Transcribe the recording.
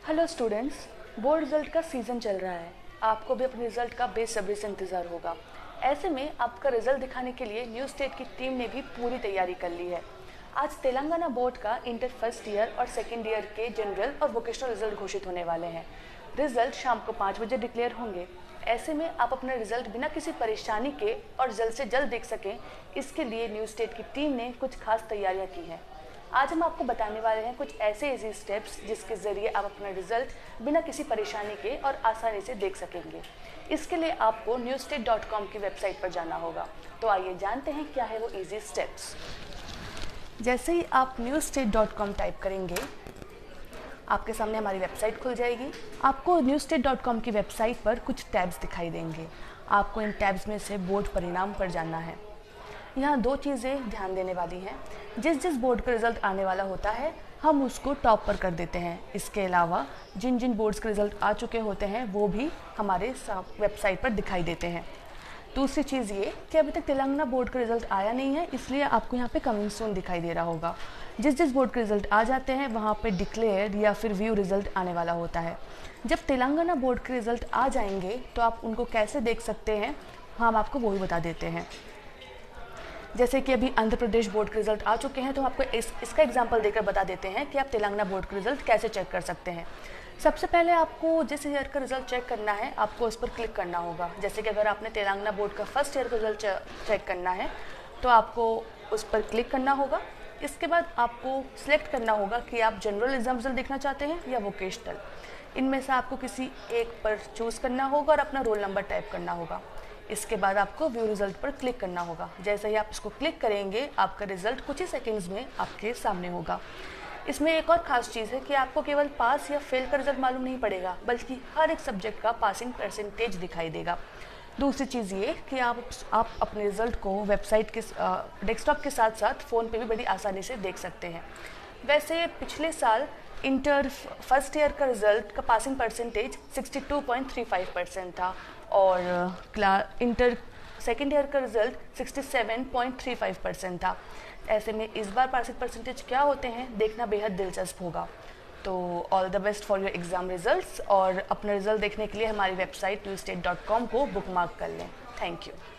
Hello students, board result का season चल रहा है। आपको भी अपने रिजल्ट का बेसब्री से इंतज़ार होगा। ऐसे में आपका रिजल्ट दिखाने के लिए न्यू स्टेट की टीम ने भी पूरी तैयारी कर ली है। आज तेलंगाना बोर्ड का इंटर फर्स्ट ईयर और सेकेंड ईयर के जनरल और वोकेशनल रिजल्ट घोषित होने वाले हैं। रिजल्ट शाम को 5 बजे डिक्लेयर होंगे। ऐसे में आप अपना रिजल्ट बिना किसी परेशानी के और जल्द से जल्द देख सकें, इसके लिए न्यू स्टेट की टीम ने कुछ खास तैयारियां की हैं। आज हम आपको बताने वाले हैं कुछ ऐसे इजी स्टेप्स जिसके ज़रिए आप अपना रिजल्ट बिना किसी परेशानी के और आसानी से देख सकेंगे। इसके लिए आपको newstate.com की वेबसाइट पर जाना होगा। तो आइए जानते हैं क्या है वो इजी स्टेप्स। जैसे ही आप newstate.com टाइप करेंगे, आपके सामने हमारी वेबसाइट खुल जाएगी। आपको newstate.com की वेबसाइट पर कुछ टैब्स दिखाई देंगे। आपको इन टैब्स में से बोर्ड परिणाम पर जाना है। यहाँ दो चीज़ें ध्यान देने वाली हैं। जिस बोर्ड का रिज़ल्ट आने वाला होता है, हम उसको टॉप पर कर देते हैं। इसके अलावा जिन बोर्ड्स के रिज़ल्ट आ चुके होते हैं वो भी हमारे वेबसाइट पर दिखाई देते हैं। दूसरी चीज़ ये कि अभी तक तेलंगाना बोर्ड का रिज़ल्ट आया नहीं है, इसलिए आपको यहाँ पे कमिंग सून दिखाई दे रहा होगा। जिस बोर्ड के रिज़ल्ट आ जाते हैं वहाँ पे डिक्लेयर या फिर व्यू रिज़ल्ट आने वाला होता है। जब तेलंगाना बोर्ड के रिज़ल्ट आ जाएंगे तो आप उनको कैसे देख सकते हैं, हम आपको वो भी बता देते हैं। जैसे कि अभी आंध्र प्रदेश बोर्ड के रिज़ल्ट आ चुके हैं, तो आपको इसका एग्जांपल देकर बता देते हैं कि आप तेलंगाना बोर्ड के रिज़ल्ट कैसे चेक कर सकते हैं। सबसे पहले आपको जिस ईयर का रिज़ल्ट चेक करना है, आपको उस पर क्लिक करना होगा। जैसे कि अगर आपने तेलंगाना बोर्ड का फर्स्ट ईयर का रिज़ल्ट चेक करना है तो आपको उस पर क्लिक करना होगा। इसके बाद आपको सिलेक्ट करना होगा कि आप जनरल एग्जाम रिजल्ट देखना चाहते हैं या वोकेशनल। इनमें से आपको किसी एक पर चूज़ करना होगा और अपना रोल नंबर टाइप करना होगा। इसके बाद आपको व्यू रिज़ल्ट पर क्लिक करना होगा। जैसे ही आप इसको क्लिक करेंगे, आपका रिज़ल्ट कुछ ही सेकंड्स में आपके सामने होगा। इसमें एक और ख़ास चीज़ है कि आपको केवल पास या फेल का रिज़ल्ट मालूम नहीं पड़ेगा, बल्कि हर एक सब्जेक्ट का पासिंग परसेंटेज दिखाई देगा। दूसरी चीज़ ये कि आप अपने रिज़ल्ट को वेबसाइट के डेस्कटॉप के साथ साथ फ़ोन पे भी बड़ी आसानी से देख सकते हैं। वैसे पिछले साल इंटर फर्स्ट ईयर का रिज़ल्ट का पासिंग परसेंटेज 62.35% था और इंटर सेकेंड ईयर का रिज़ल्ट 67.35% था। ऐसे में इस बार पासिंग परसेंटेज क्या होते हैं देखना बेहद दिलचस्प होगा। तो all the best for your exam results, और अपना रिज़ल्ट देखने के लिए हमारी वेबसाइट newstate.com को बुकमार्क कर लें। Thank you.